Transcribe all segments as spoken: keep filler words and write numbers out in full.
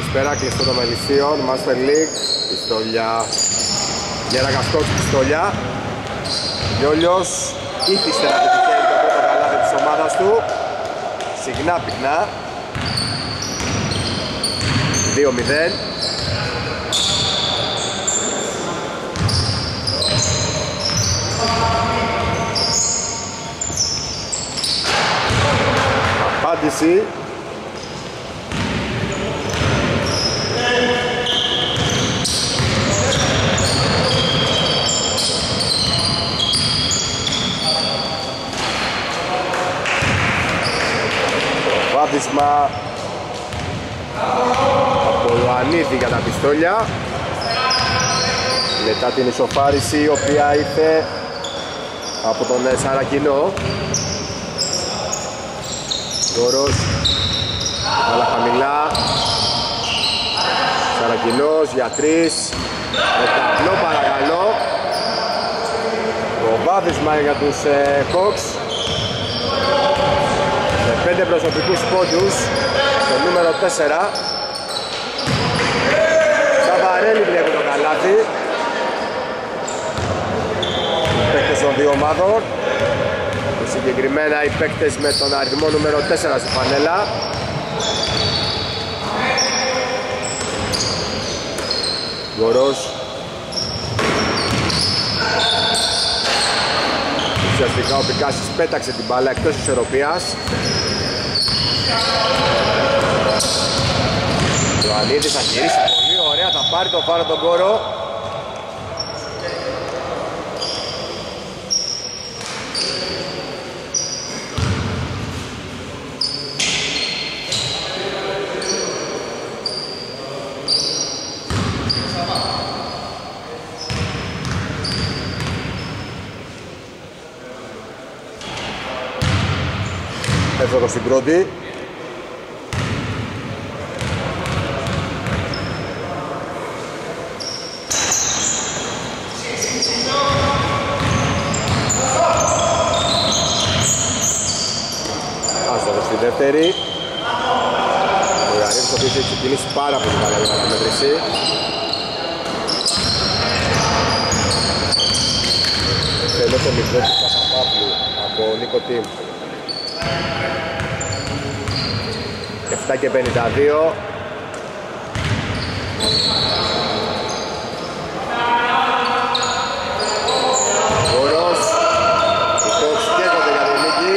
Καλησπέρα, κλειστό των Μελισσίων, Master League, πιστόλια, Γέραγας Κόξ, πιστόλια. Λιόλιος ήθιστε να πετυχαίνει το πρώτο καλάθι της ομάδας του. Συχνά πυκνά. δύο μηδέν. Απάντηση. Βάδισμα από Ιωαννίδη για τα πιστόλια. Μετά την ισοφάριση η οποία ήρθε από τον Σαρακινό. Δώρος, αλλά χαμηλά. Σαρακινός για τρεις. Με ταμπλό παρακαλώ. Το βάδισμα για τους ε, Hawks. Με πέντε προσωπικούς πόντους. Το νούμερο τέσσερα. Σαβαρέλη βλέπει το καλάθι. Οι παίκτες των δύο ομάδων. Συγκεκριμένα οι παίκτες με τον αριθμό νούμερο τέσσερα στη φανέλα. Γορός. Ουσιαστικά ο Πικάσης πέταξε την μπάλα εκτός ισορροπίας. Ο Ιωαννίδης θα γυρίσει πολύ ωραία, θα πάρει το φάρο τον κόρο. Εύστοχος στην πρώτη. Άστοχος στη δεύτερη. Ο Ιωαννίδης ο οποίος έχει ξεκινήσει πάρα πολύ καλά την αναμέτρηση. Θέλω το μικρό του Παπαπαύλου από Νίκο Τιμ. επτά και πενήντα δύο. Γόρος. Οι Hawks καίγονται για την νίκη.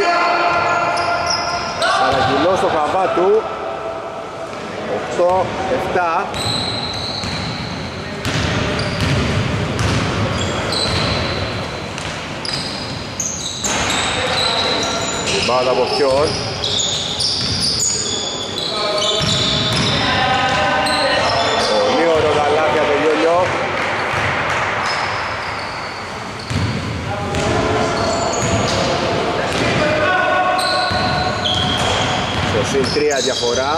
Σαρακινός στο χαβά του. οκτώ επτά. Μπάλα από ποιον. Πολύ ωραίο καλάθι από το Λιόλιο. Στο συν τρία διαφορά.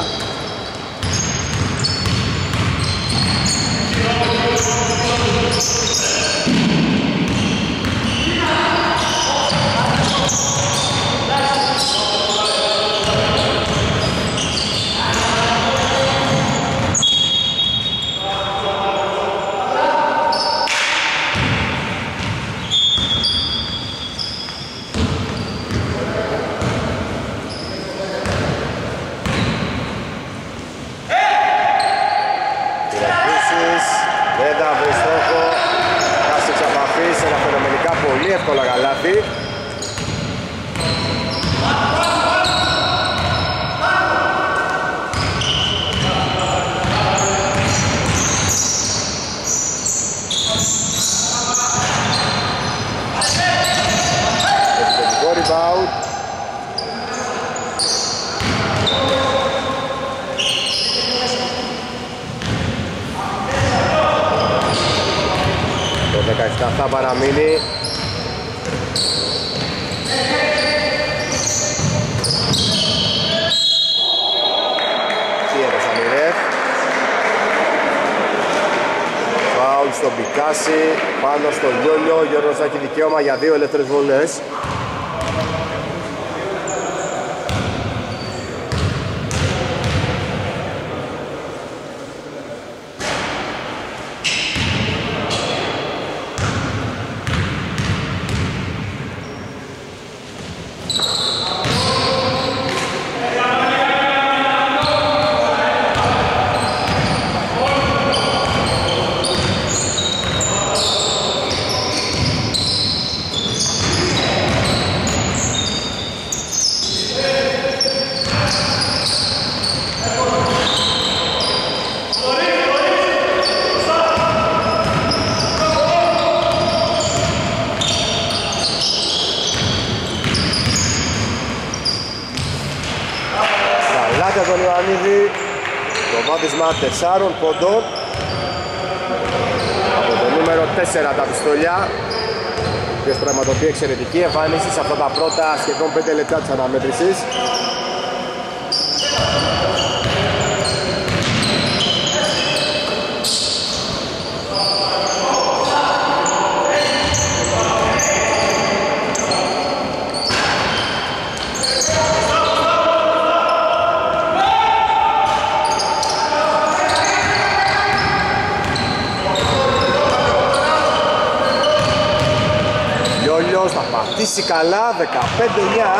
Εύκολα καλάθι. Επιθετικό rebound. Το δεκαεπτά θα παραμείνει. Στον Πικάση, πάνω στο Λιόλιο, ο Γιώργος θα έχει δικαίωμα για δύο ελεύθερες βολές. Καράτη από τον Ιωαννίδη. Το βάδισμα τεσσάρων πόντων. Από το νούμερο τέσσερα τα πιστόλια. Ο οποίος πραγματοποιεί εξαιρετική εμφάνιση σε αυτά τα πρώτα σχεδόν πέντε λεπτά της αναμέτρησης. Θα πατήσει καλά, δεκαπέντε εννιά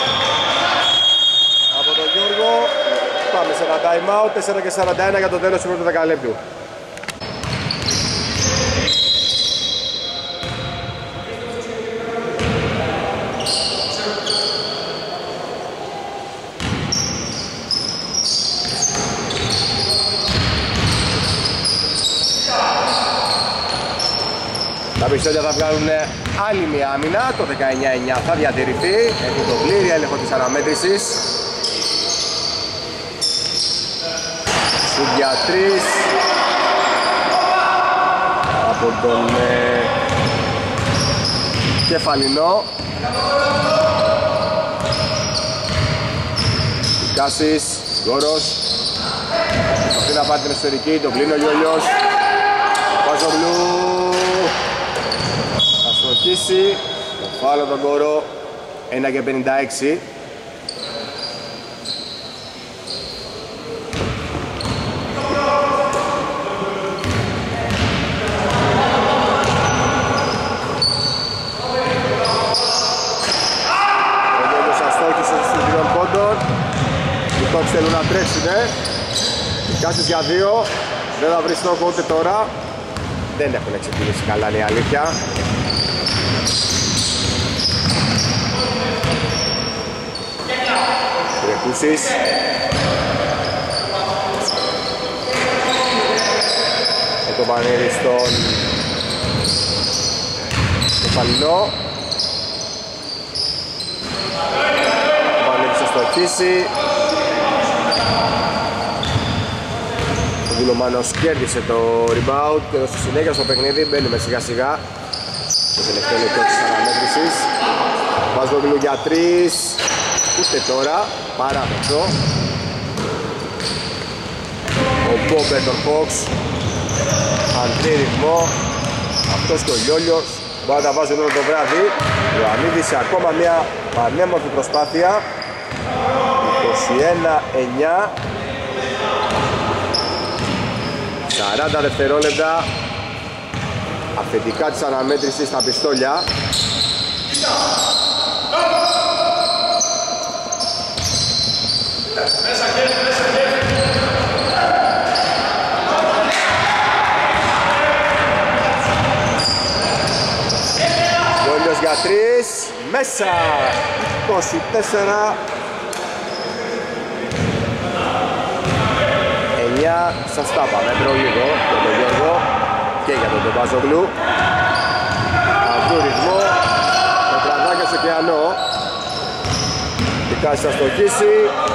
από τον Γιώργο. Πάμε σε ένα time out, τέσσερα και σαράντα ένα για το τέλος του πρώτου δεκαλέπτου. Τα πιστόλια θα βγάλουν άλλη μια άμυνα, το δεκαεννιά εννιά θα διατηρηθεί, έχει τον πλήρη έλεγχο της αναμέτρησης. Σουτ για τρεις από τον ε, Κεφαλινό. Κάσης, Γόρος, προσπαθεί να πάρει την εσωτερική, τον κλείνει ο Γιώλιος. Παζογλου θα στοχίσει, το φάουλ τον Κόρο, ένα και πενήντα έξι. Ο Γιώργος αστόχησε στους τριών πόντων. Οι Τόξ θέλουν να τρέξουνε. Κάσης για δύο, δεν θα βρει στόχο ούτε τώρα. Δεν έχουν ξεκινήσει καλά, είναι η αλήθεια. Τρεκούσης. Με το πανέρι στον Κεφαλινό. Το πανέρι θα στοχίσει. Ο Βουλομάνος κέρδισε το rebound και στη συνέχεια στο παιχνίδι μπαίνουμε σιγά σιγά στο τελευταίο λεπτό της αναμέτρησης. Βάζογλου για τρεις, ούτε τώρα, παράδοξο. Ο Μπόμπερ τον Φόξ, αντρί ρυθμό, αυτός και ο Λιόλιος μπορεί να τα βάζουν όλο το βράδυ. Ο Ιωαννίδης σε ακόμα μια πανέμορφη προσπάθεια, είκοσι ένα εννιά. σαράντα δευτερόλεπτα αφεντικά της αναμέτρησης στα πιστόλια. Γιώργος για τρεις, μέσα, είκοσι τέσσερα εννιά, σας τα πάμε, έντρο λίγο για τον Γιώργο και για τον Παζογλου. Αυτού ρυθμό, το τραδάκι στο ωκεανό. Η Κάση θα στοχίσει.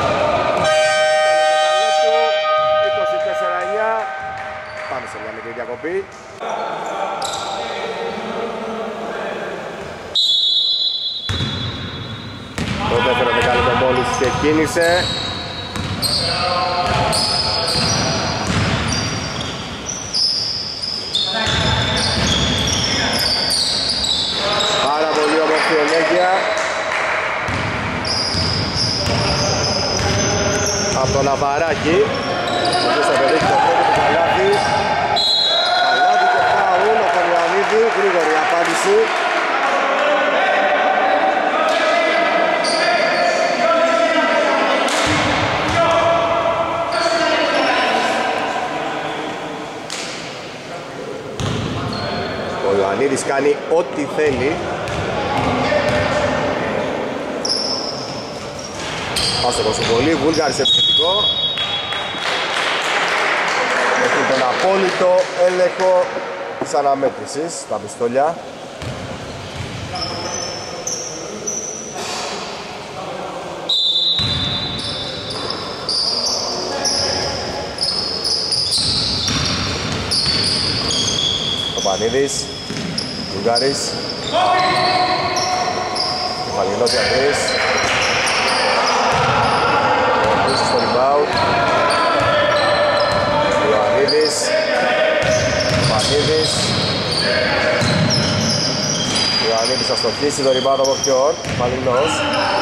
είκοσι τέσσερα εννιά. Πάμε σε μια μικρή διακοπή. Το δεύτερο δεκάλεπτο μόλις ξεκίνησε. Πάρα πολύ όμορφη ενέργεια από τον Ναβαράκη, ο οποίος θα πετύχει το πρώτο του καλάθι. Καλάθι και φάουλ από τον Ιωαννίδη, γρήγορη απάντηση. Ο Ιωαννίδης κάνει ό,τι θέλει. Άστοχος ο πολύ, Βούλγαρης επιθετικό. Έχουν τον απόλυτο έλεγχο της αναμέτρησης, τα πιστόλια. Τσαπανίδης, Βουλγάρης, Κεφαλινός για τρεις, ο Μπούσης στο rebound, Ιωαννίδης, Κεφαλινίδης, Ιωαννίδης θα στοχίσει το rebound από ποιον, Κεφαλινός.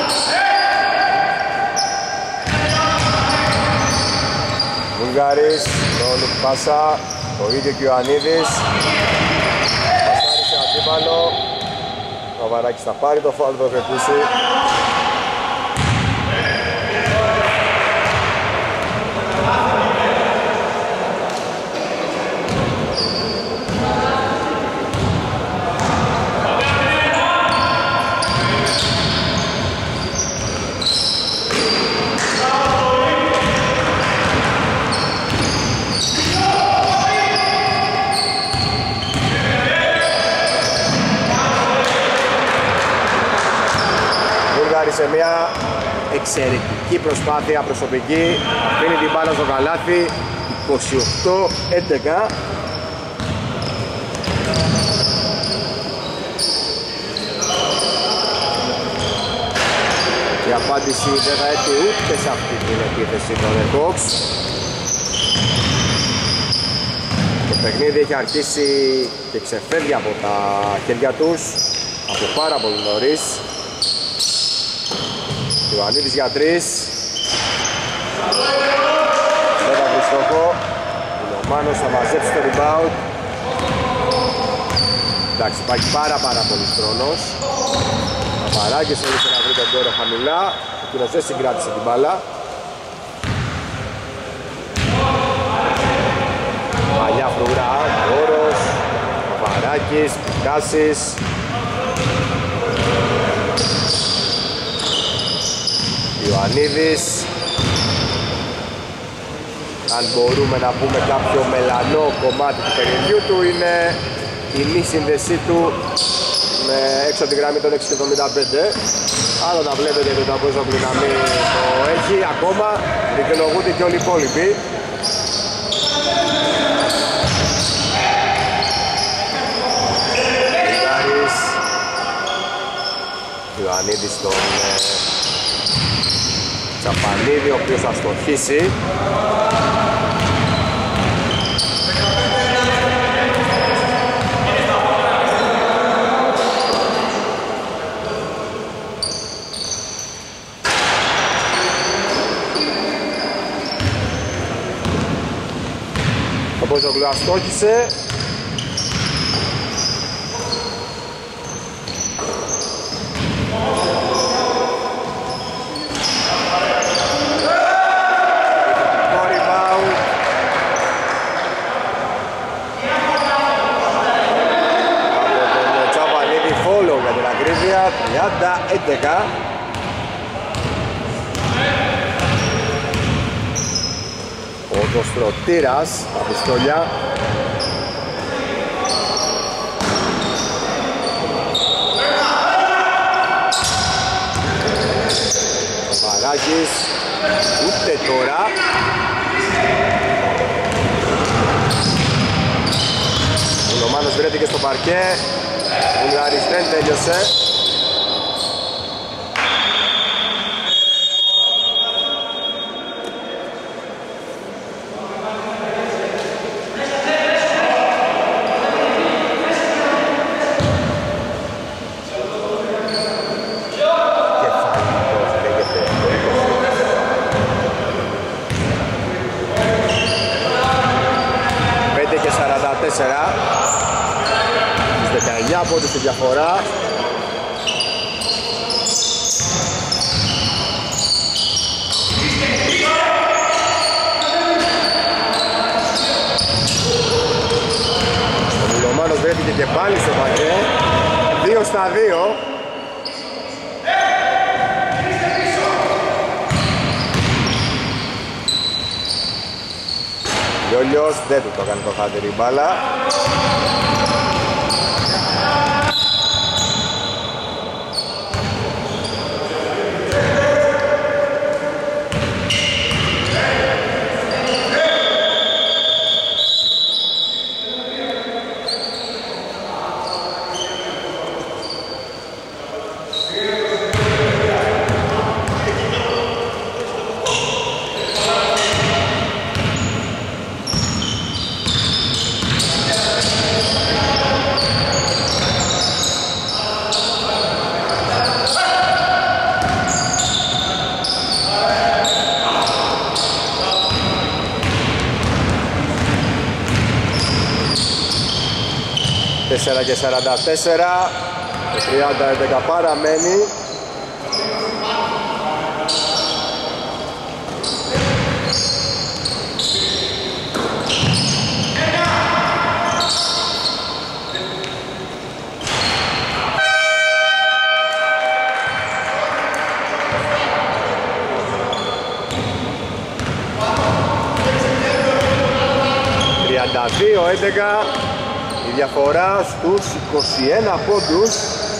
Βουλγάρης, ρόλου πάσα, το ίδιο και ο Ιωαννίδης. Πασάρει σε αντίπαλο. Ο Βαράκης θα πάρει το φάουλ που έχει ακούσει. Σε μια εξαιρετική προσπάθεια προσωπική, αφήνει την μπάλα στο καλάθι, είκοσι οκτώ έντεκα. Η απάντηση δεν θα έρθει ούτε σε αυτή την επίθεση των Hawks. Το παιχνίδι έχει αρχίσει και ξεφεύγει από τα χέρια τους από πάρα πολύ νωρίς. Ιωαννίδης για τρεις. Δεν θα βρει στόχο. Ο Μάνος θα μαζέψει το rebound. Εντάξει, υπάρχει πάρα πάρα πολύς χρόνος. Ο Παράκης θέλησε να βρει τον κόρο χαμηλά. Εκείνος δεν συγκράτησε την μπάλα. Παλιά φρουρά, Κόρος, ο Παράκης, Πικάσης. Ιωαννίδης. Αν μπορούμε να πούμε κάποιο μελανό κομμάτι του παιχνιδιού του, είναι η μη σύνδεσή του με έξω από τη γραμμή των έξι εβδομήντα πέντε. Άλλο να βλέπετε ότι το Απόστολο να μην το έχει ακόμα, δικαιολογούνται και όλοι οι υπόλοιποι. Ιωαννίδης στον Τσαπανίδη, ο οποίος θα στοχίσει. Ο Πόζογλου αστόχησε. τριάντα έντεκα. Ο Δοστρωτήρας τα πιστόλια. Ο Βαράκης ούτε τώρα. Ο Λομάνος βρέθηκε στο παρκέ. Ο Βουλγάρης δεν τέλειωσε. δεκαεννιά πόντους στη διαφορά. Ο Μιλωμάνος βρέθηκε και πάλι στο πακέ. Δύο στα δύο. Λιόλιος δεν του το κάνει το χάτερη μπάλα. τέσσερα και σαράντα τέσσερα. Το τριάντα έντεκα παραμένει. τριάντα δύο έντεκα, η διαφορά στους είκοσι ένα πόντους.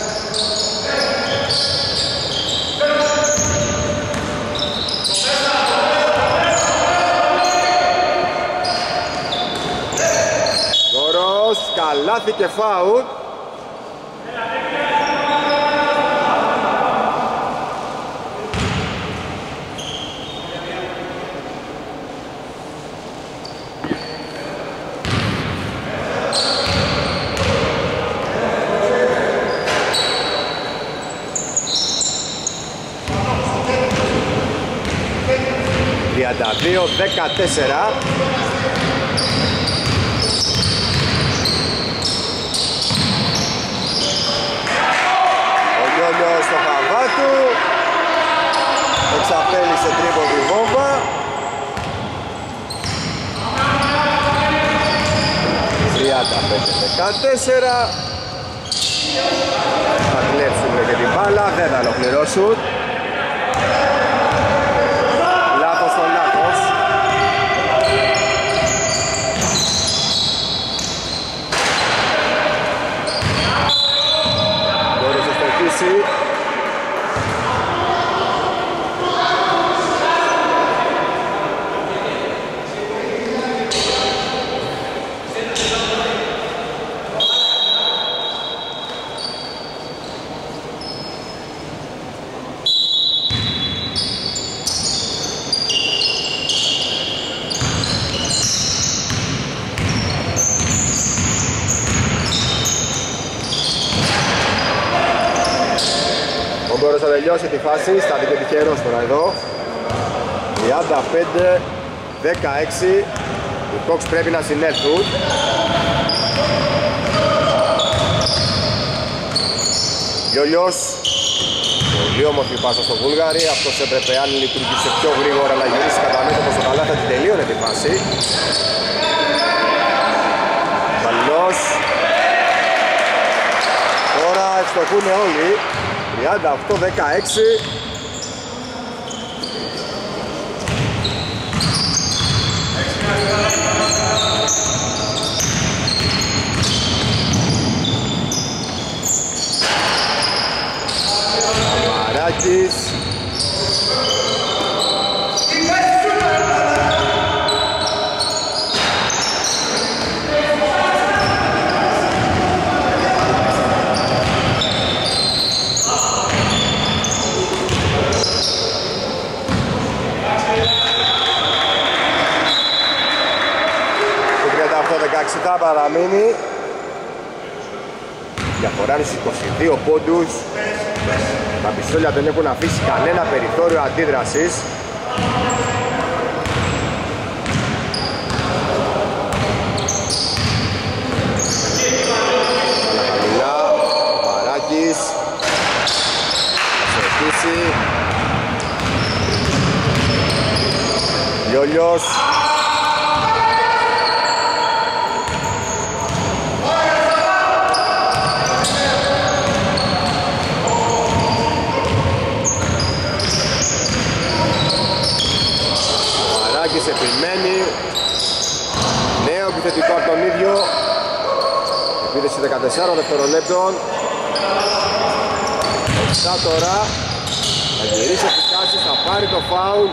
Γόρος, καλάθι και φάουλ. τριάντα δύο δεκατέσσερα. Ο Λιόλιος στο χαβά του εξαπέλυσε τρίποδη βόμβα. τριάντα πέντε δεκατέσσερα. Θα κλέψουν και την μπάλα, δεν θα ολοκληρώσουν. Θα τελειώσει τη φάση, στα δικαιωτικέρος τώρα εδώ. τριάντα πέντε δεκαέξι. Οι Cox πρέπει να συνέλθουν. Λιόλιος, πολύ όμορφη πάσα στο Βούλγαρη. Αυτός έπρεπε, αν λειτουργήσε πιο γρήγορα, να γυρίσει κατά μέτωπο στο καλά, θα την τελείωνε τη φάση. Βαλινός. Τώρα ευστοχούν όλοι. τριάντα οκτώ δεκαέξι. Μαράκης. Θα παραμείνει. Διαφορά είναι στους είκοσι δύο πόντους. Τα πιστόλια δεν έχουν αφήσει κανένα περιθώριο αντίδρασης. Χαμηλά, ο Βαράκης θα συνεχίσει. Λιόλιος. Επιμένει. Νέο επιθετικό από τον ίδιο. Επίδεση δεκατεσσάρων δευτερολέπτων. Εξά τώρα. Θα γυρίσει επικάσεις, θα πάρει το φάουλ.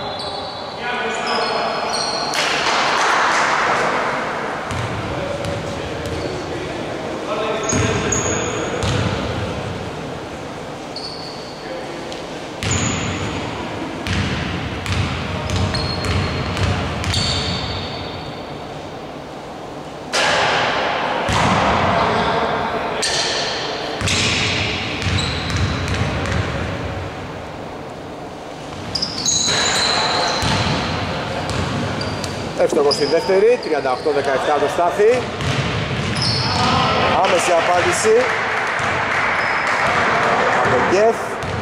Εύστοχος στη δεύτερη, τριάντα οκτώ δεκαεπτά το Στάθη. Άμεση απάντηση από τον Κεφ.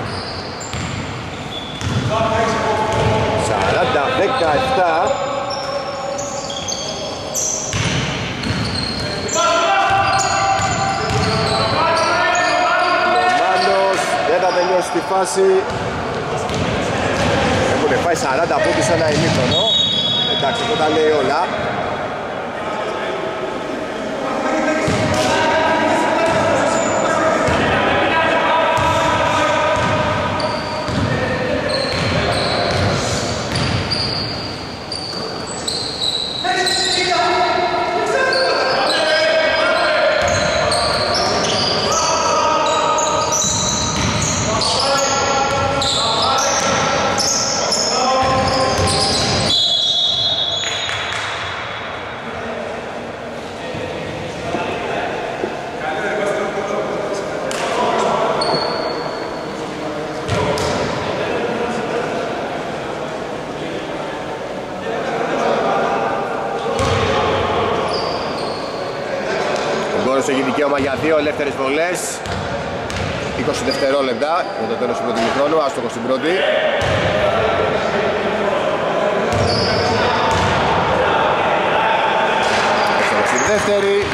σαράντα δεκαεπτά. Λομάνος δεν θα τελειώσει τη φάση. Έχουν φάει σαράντα πόντους σε ένα ημίχρονο. Εντάξει, αυτό τα λέει όλα. Έχει δικαίωμα για δύο ελεύθερες βολές. είκοσι δευτερόλεπτα για το τέλος του πρώτου ημιχρόνου, άστοχος στην πρώτη. Άστοχος στην δεύτερη.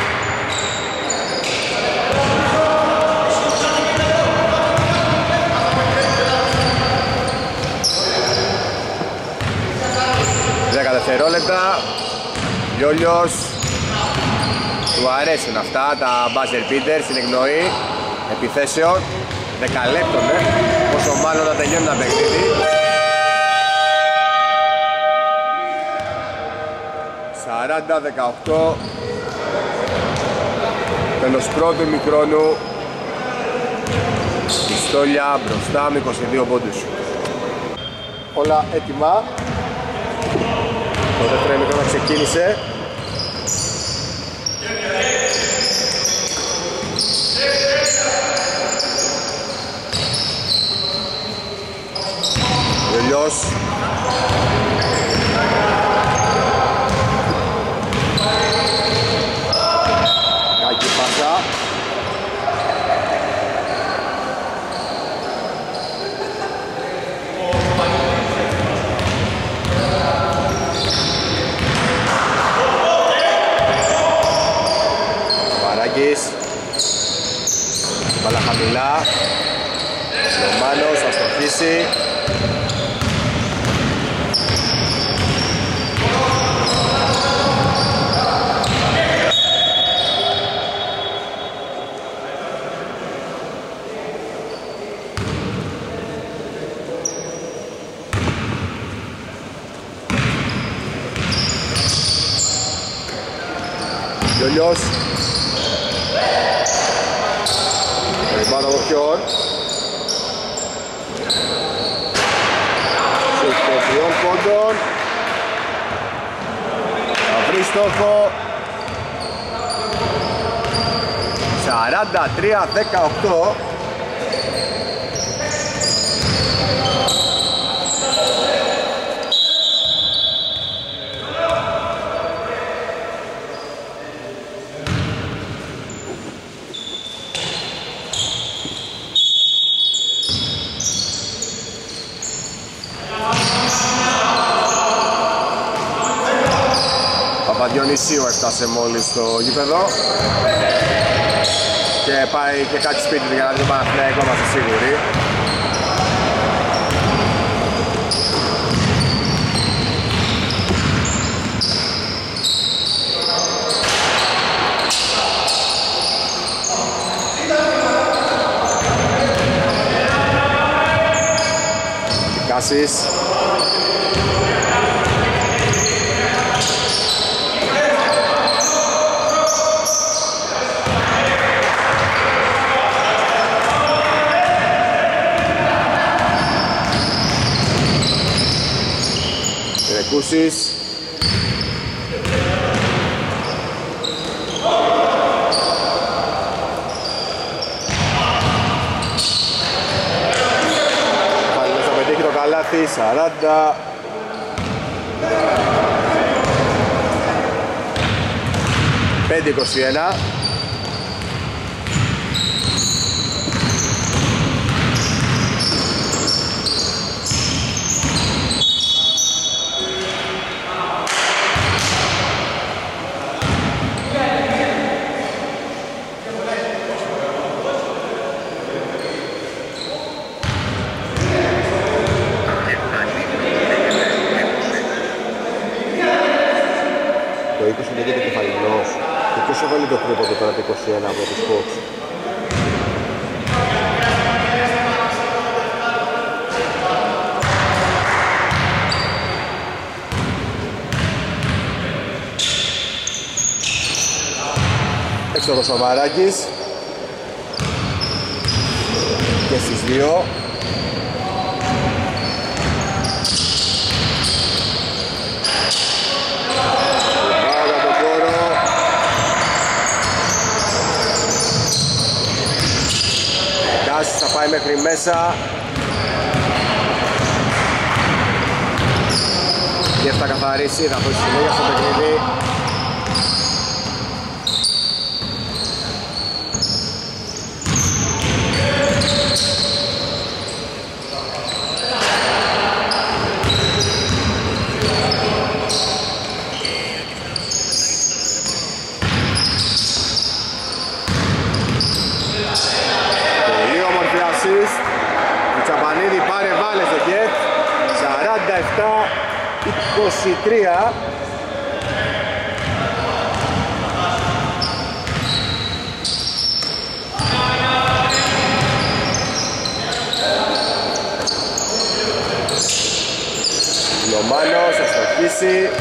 δέκα δευτερόλεπτα. Λιόλιος. Του αρέσουν αυτά τα buzzer beaters, στην εκνοή επιθέσεων δεκαλέπτων, ε, όσο μάλλον να τελειώνει ένα παιχνίδι. σαράντα δεκαοκτώ, τέλος πρώτου ημιχρόνου. Πιστόλια μπροστά με είκοσι δύο πόντους. Όλα έτοιμα. Το δεύτερο ημιχρόνο ξεκίνησε. Λιόλιος. Κάκη πάσα. Βαράκης. Μπάλα χαμηλά. Λομάνος θα στοχίσει. Λιόλιος. Περιμένω από ποιον. Σούτ τριών πόντων. Θα βρει στόχο. σαράντα τρία δεκαοκτώ. Παπαδιονυσίου έφτασε μόλις στο γήπεδο και πάει και κάτι σπίτι του για να δει το Παναθηναϊκό, είμαστε σίγουροι. Κάσης. Κούσης. Πάλι θα πετύχει το καλάθι, σαράντα. πέντε είκοσι ένα. είκοσι λέγεται κεφαλινός. Και ποιος έβαλε το τρίποντο τώρα το είκοσι ένα από τους Hawks. Έξω το Σαμαράκης. Και στις δύο. Θα πάει μέχρι μέσα και θα καθαρίσει, θα δώσει συνέχεια στο παιχνίδι. είκοσι τρία. Λομάνος θα στοχίσει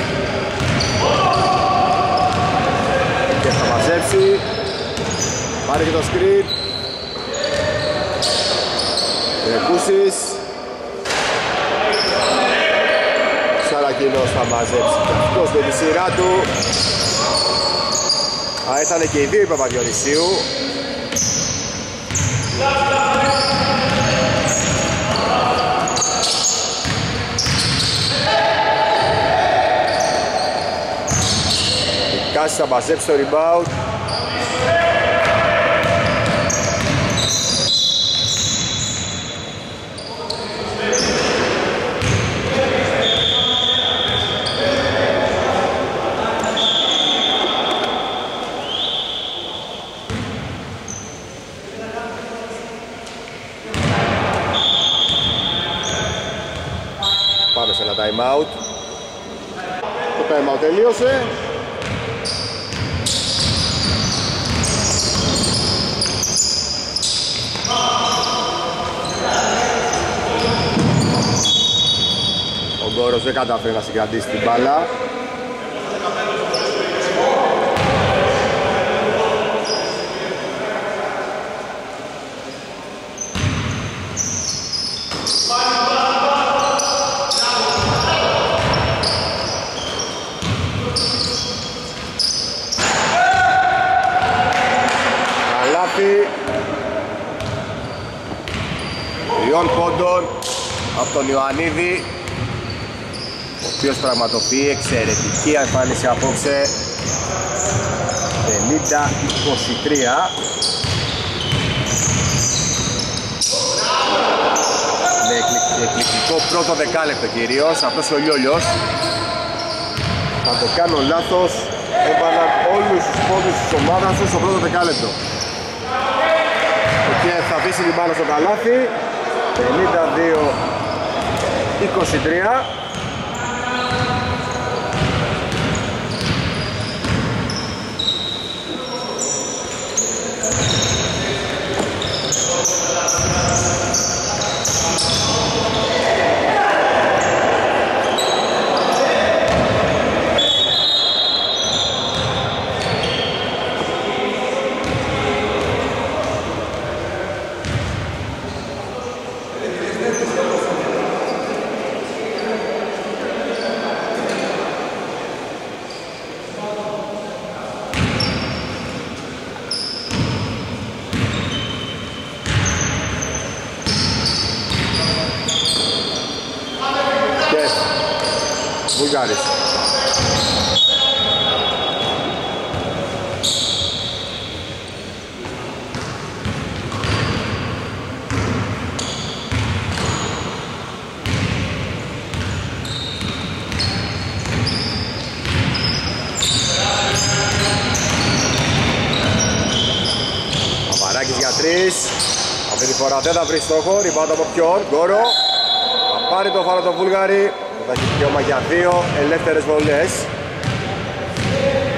και θα μαζέψει, πάρει και το screen. Ρεκούσης, Σαρακίνος θα μαζέψει και αυτός με τη σειρά του. Α, ήταν και οι δύο οι Παπαδιονυσίου. Η Κάση θα μαζέψει το rebound. Time out. Το time out τελείωσε. Ο Γκόρος δεν καταφέρει να συγκρατήσει την μπάλα. Τριών πόντων από τον Ιωαννίδη, ο οποίος πραγματοποιεί εξαιρετική εμφάνιση απόψε. πενήντα είκοσι τρία. Με εκπληκτικό πρώτο δεκάλεπτο κυρίως. Αυτός ο Λιόλιος, θα το κάνω λάθος, έβαλαν όλους τους πόντους της ομάδας του στο πρώτο δεκάλεπτο. Και θα αφήσει την μπάλα στο καλάθι. πενήντα δύο είκοσι τρία. Βουλγάρης. Παπαράκης για τρεις. Αυτή τη φορά δεν θα βρει στόχο. Ριμπάουντ από ποιον? Γκόρο. Θα πάρει το φάρο το Βουλγάρι. Θα έχει δικαίωμα για δύο ελεύθερες βολές.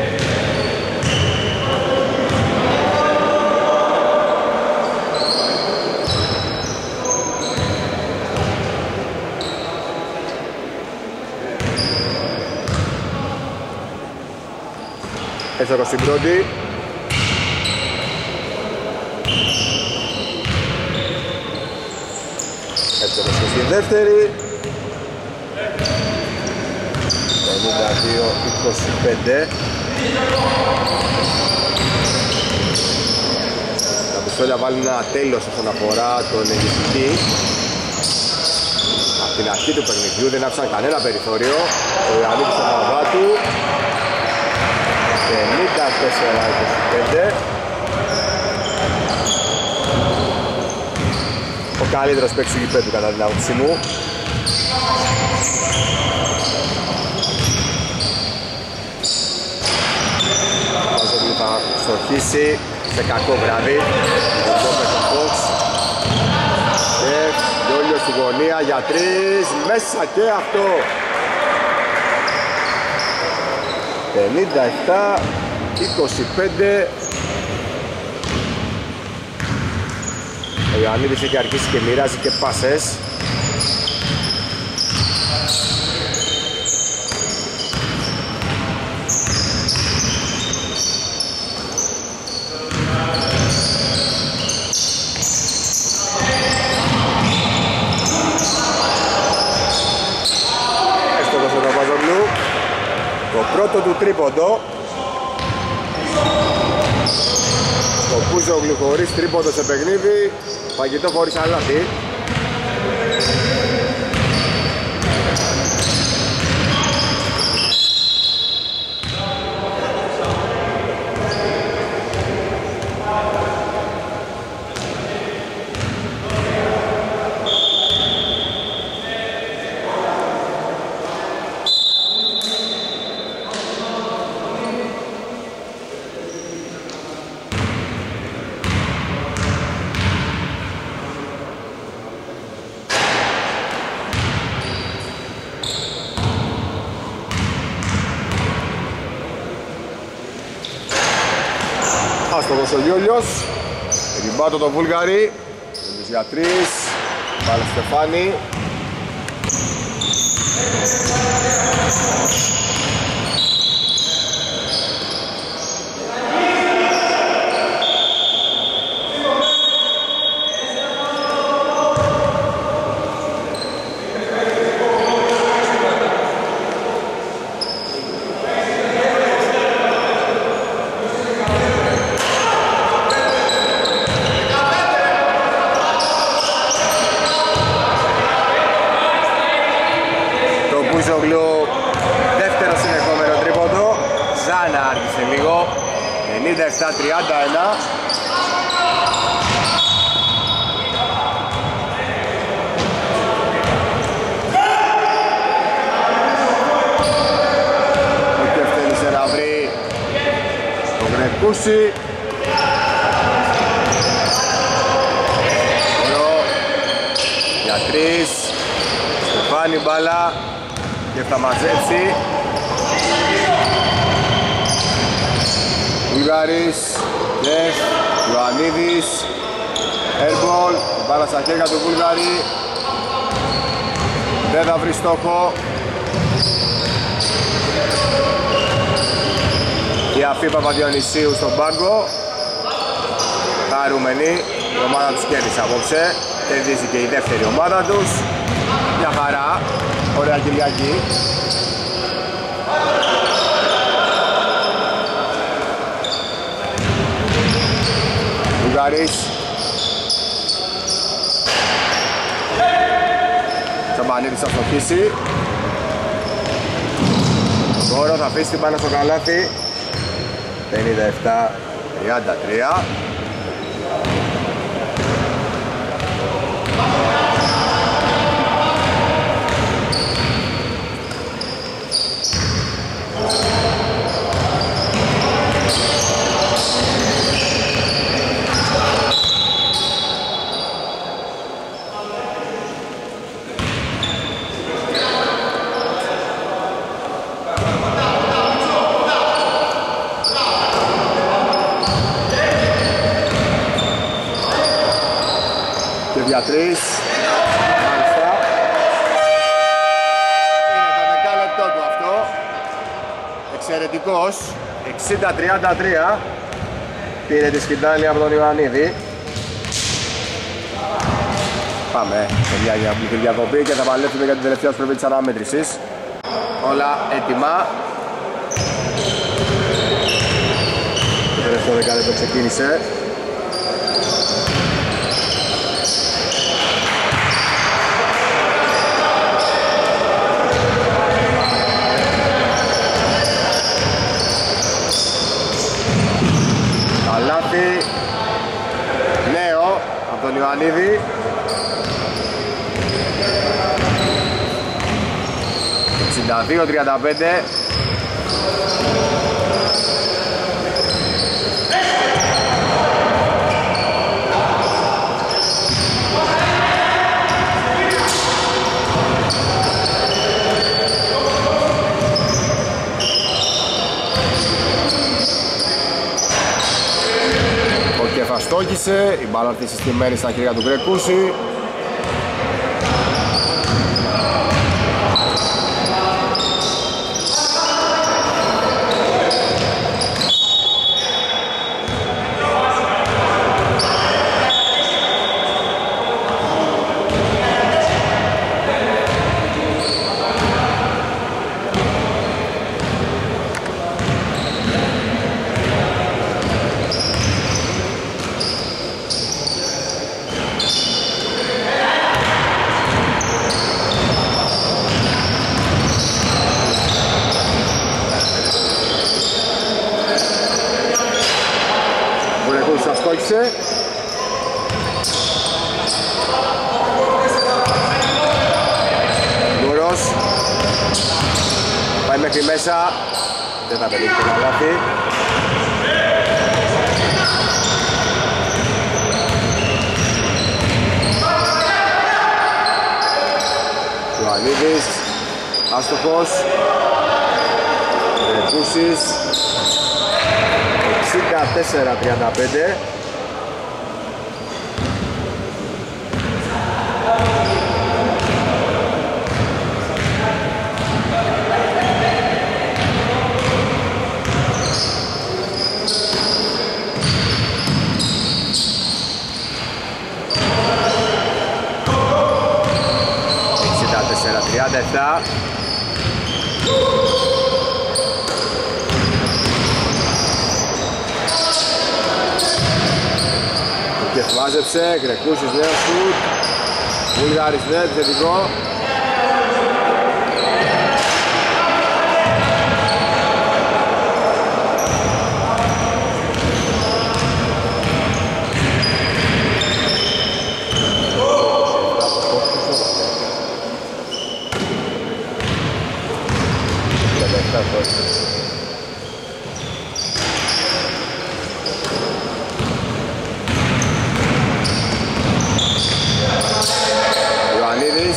Έστοχος στην πρώτη. Έστοχος και στη δεύτερη. πενήντα δύο είκοσι πέντε. Τα πιστόλια βάλουν ένα τέλος όσον αφορά τον νικητή. Από την αρχή του παιχνιδιού δεν άφησαν κανένα περιθώριο. Ο Ιωαννίδης στον Παπαδάτου. πενήντα τέσσερα είκοσι πέντε. Ο καλύτερος παίκτης του γηπέδου κατά την άποψή μου. Μαζοβλή θα στοχίσει σε κακό βράδυ. Ο Γκόπερ τον Φόξ. Και Γιόλιος στη γωνία για τρεις. Μέσα και αυτό. πενήντα επτά είκοσι πέντε. Ο Ιωαννίδης έχει αρχίσει και μοιράζει και πάσες. Έστοχος ο Παπαζογλου. Το πρώτο του τρίποντο. Το Πούζογλου χωρίς τρίποντο σε παιχνίδι. Φαγητό χωρίς αλάτι. Άστοχος ο Γιόλιος. Ριμπάτο το Βούλγαρη. Γιόλιος για τρεις. Πάλε Στεφάνη. Δεύτερο συνεχόμενο τρίποντο. Ζάνα άρχισε λίγο. ενενήντα επτά τριάντα ένα. Ο Κεφ θέλησε να βρει τον Γκρεκούση. Για τρεις. Στεφάνη μπάλα. Και θα μαζέψει. Βουλγάρης, Κεφ, Ιωαννίδης, Airball, μπάλα στα χέρια του Βουλγάρη. Δεν θα βρει στόχο. Η Αφή Παπαδιονυσίου στον πάγκο. Χαρούμενοι, η ομάδα τους κέρδισε απόψε. Κερδίζει και η δεύτερη ομάδα τους. Μια χαρά. Ωραία Κυριακή. Βουλγάρης. Τσαμπανίδης θα στοχίσει. Τώρα θα αφήσει την πάνω στο καλάθι. πενήντα επτά τριάντα τρία. Για τρεις. Μάλιστα. Είναι το δεκάλεπτό του αυτό. εξαιρετικός, εξήντα τριάντα τρία, πήρε τη σκητάλη από τον Ιωαννίδη. Πάμε σε μια μικρή διακοπή και θα παλέψουμε για την τελευταία στροφή της αναμέτρησης. Όλα έτοιμα. Το τελευταίο δεκάλεπτο ξεκίνησε. Καλάθι νέο από τον Ιωαννίδη. εξήντα δύο τριάντα πέντε. Ο Κέφας στόχισε, η μπάλα αυτή συστημένη στα χέρια του Γκρεκούση. Γκουρός πάει μέχρι μέσα, δεν θα πετύχει το καλάθι. Ιωαννίδης άστοχος, Ρεκούσης, εξήντα τέσσερα τριάντα πέντε. τριάντα επτά. Και μάζεψε, Γκρεκούσης νέο σουτ, Βουλγάρης νέο επιθετικό. Ιωαννίδης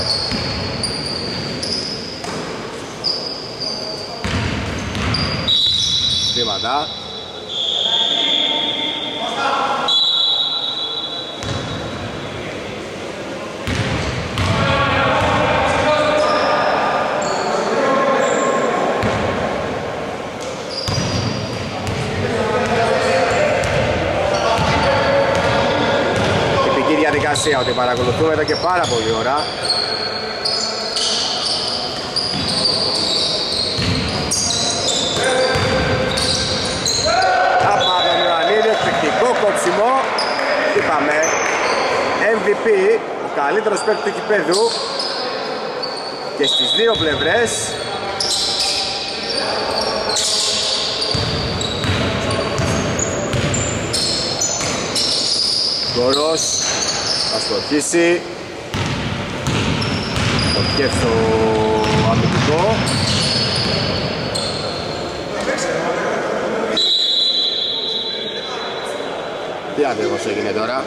βήματα. Διαδικασία ότι παρακολουθούμε εδώ και πάρα πολύ ώρα. Από τον Ιωαννίδη, εκπληκτικό κόψιμο. Είπαμε εμ βι πι, ο καλύτερος παίκτης του κηπέδου και στις δύο πλευρές. Γκορός θα στοχίσει. Το κέφ στο αμυντικό. Τι ακριβώς έγινε τώρα?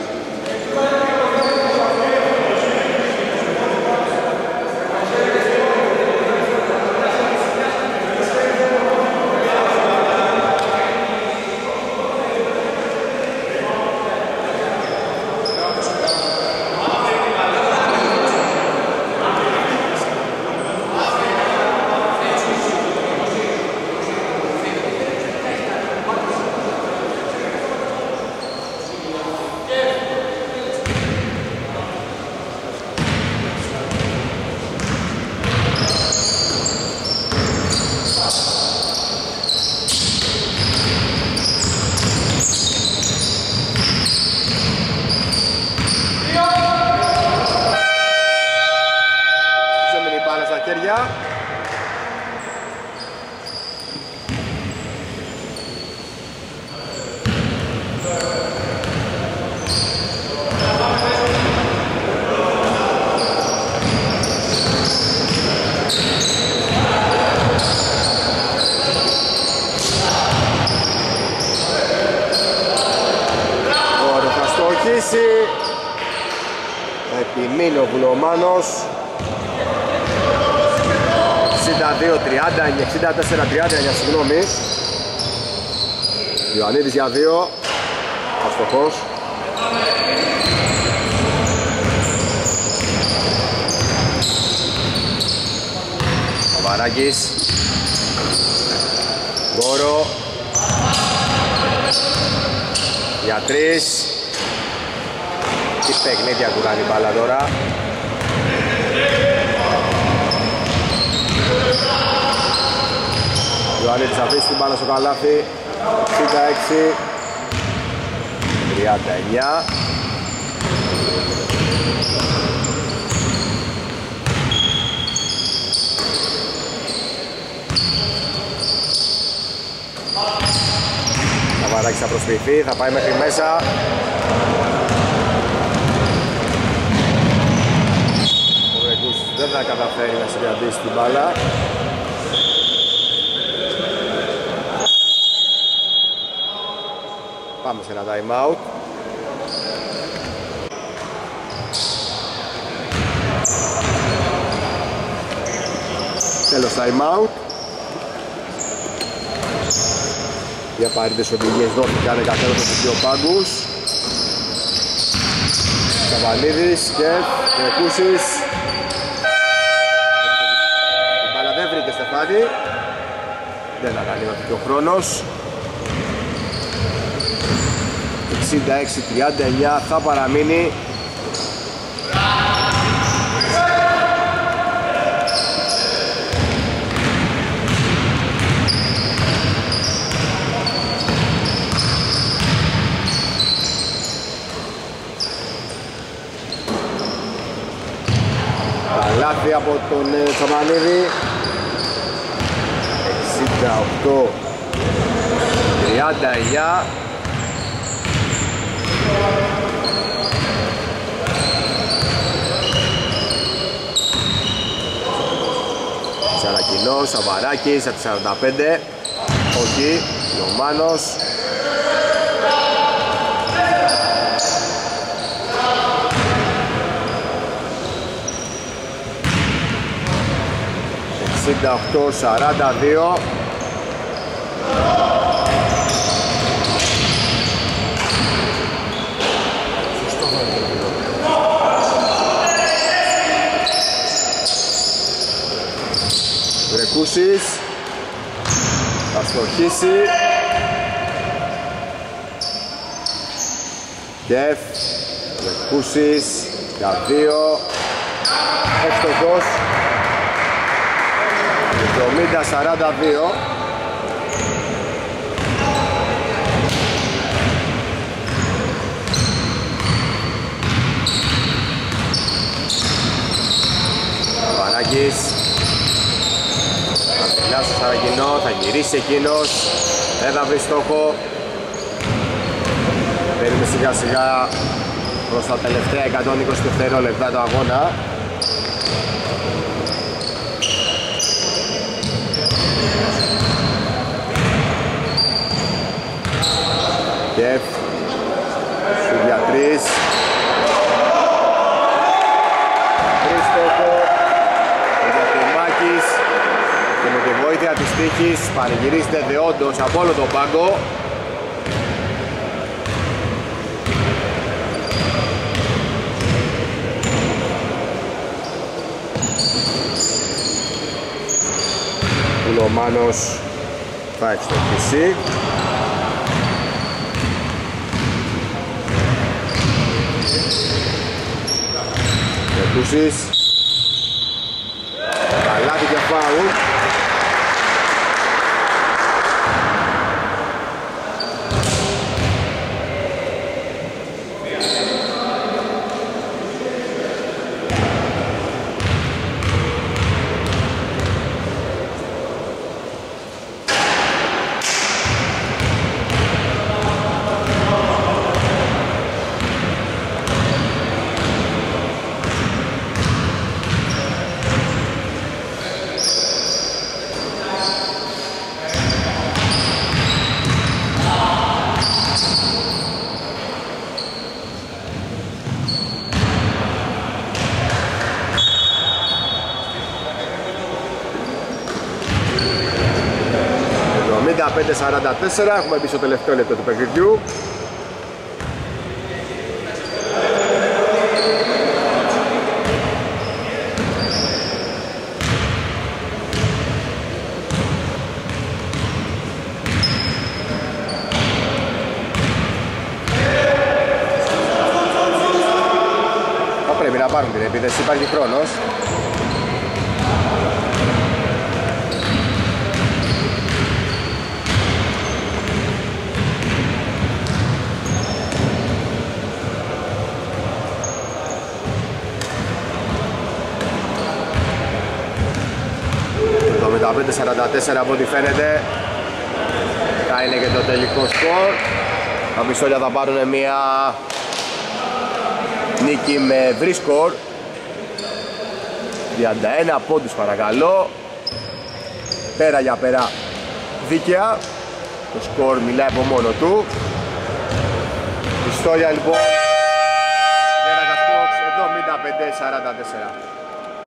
παραμείνει ο Βουλομάνος. εξήντα δύο τριάντα εννιά, εξήντα τέσσερα τριάντα εννιά, συγγνώμη. Ιωαννίδης για δύο, αστοχός. Παπαράκης, Γκόρο, για τρεις. Τι παιχνίδια του κάνει μπάλα τώρα. Ιωαννίδης αφήσει την μπάλα στο καλάθι. εξήντα έξι τριάντα εννιά. Καβαράκης θα προσποιηθεί, θα πάει μέχρι μέσα. Ο Ρεκούς δεν θα καταφέρει να συναντήσει την μπάλα. Πάμε σε ένα time out. Τέλος time out. Οι απαραίτητες οδηγίες δόθηκαν εκατέρωθεν στους δύο πάγκους. Καβαλίδης και Ρεκούσης. Η μπάλα δεν βρήκε Στεφάνη. Δεν αναλύθηκε ο χρόνος. εξήντα έξι τριάντα εννιά θα παραμείνει. Καλάθι από τον Τσαμανίδη. εξήντα οκτώ τριάντα εννιά. Σαρακινός, Σαβαράκης από σαράντα πέντε. Όχι, Λομάνος. εξήντα οκτώ σαράντα δύο. Βρεκούσης θα στοχίσει. Κεφ, Βρεκούσης για δύο. Εύστοχος. εβδομήντα σαράντα δύο. Βαράκης. Θα μιλά στο Σαρακινό, θα γυρίσει εκείνος. Δεν θα βρει στόχο. Παίρνουμε σιγά σιγά προς τα τελευταία εκατόν είκοσι δευτερόλεπτα του αγώνα. Κεφ, σου για τρεις. Τρεις στόχο. Ο Γιακουμάκης και με τη βοήθεια της τύχης πανηγυρίζεται δεόντως από όλο τον πάγκο. Ο Λομάνος θα εξτοχίσει. Ρεκούσης. Καλάθι και φάουλ. εβδομήντα πέντε σαράντα τέσσερα, έχουμε μπει στο τελευταίο λεπτό του παιχνιδιού. Θα πρέπει να πάρουν την επίθεση, υπάρχει χρόνος. εβδομήντα πέντε σαράντα τέσσερα από ό,τι φαίνεται θα είναι και το τελικό σκορ. Τα πιστόλια θα πάρουν μια νίκη με ευρύ σκορ, τριάντα ένα πόντους παρακαλώ, πέρα για πέρα δίκαια, το σκορ μιλάει από μόνο του. Πιστόλια λοιπόν εβδομήντα πέντε σαράντα τέσσερα.